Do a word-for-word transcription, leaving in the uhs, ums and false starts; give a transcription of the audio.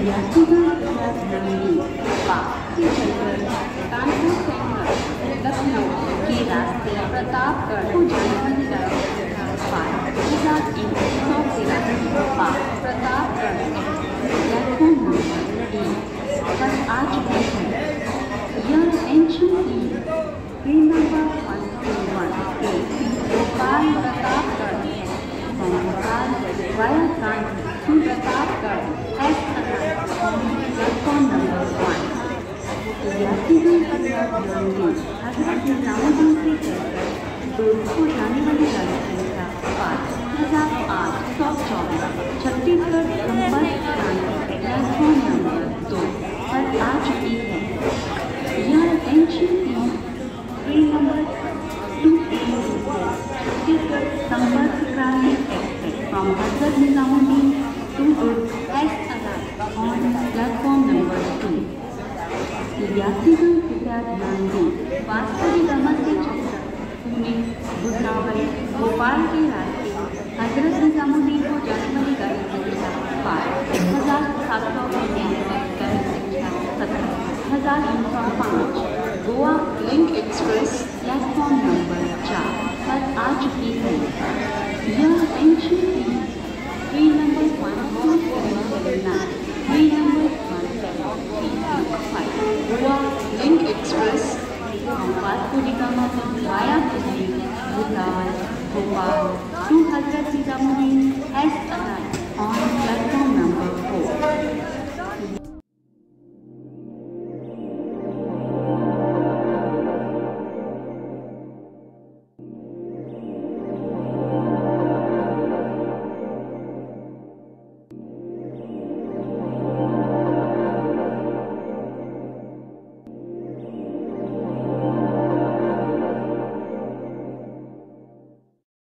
यात्रीगण कृपया ध्यान दें, से चलकर कानपुर सेंट्रल लखनऊ के रास्ते प्रतापगढ़ को जाने वाली गाड़ी संख्या पाँच हजार एक सौ तिरासी प्रतापगढ़ प्लेटफॉर्म नंबर एक पर आ चुकी है। यह एंशन की train number one two one eight Bhopal Pratapgarh from Bhopal via Kanpur to Pratapgarh has arrived on platform number one. यात्रीगण कृपया ध्यान दें, हजरत निजामुद्दीन से चलकर दुर्ग को जाने वाली गाड़ी संख्या पाँच हजार आठ सौ चौबीस छत्तीसगढ़ संपर्क प्लेटफॉर्म नंबर दो पर आ चुकी है। यह एंशन की train number two Chhattisgarh Sampark Kranti express from Hazrat Nizamuddin to Durg has arrived on platform number two. यात्रीगण कृपया ध्यान दें, वास्तविक गमन से चलकर पुणे भुसावल भोपाल के रास्ते हजरत निजामुद्दीन को जाने वाली गाड़ी संख्या पाँच हजार सात सौ गाड़ी संख्या सत्रह हजार नौ सौ पाँच गोवा लिंक एक्सप्रेस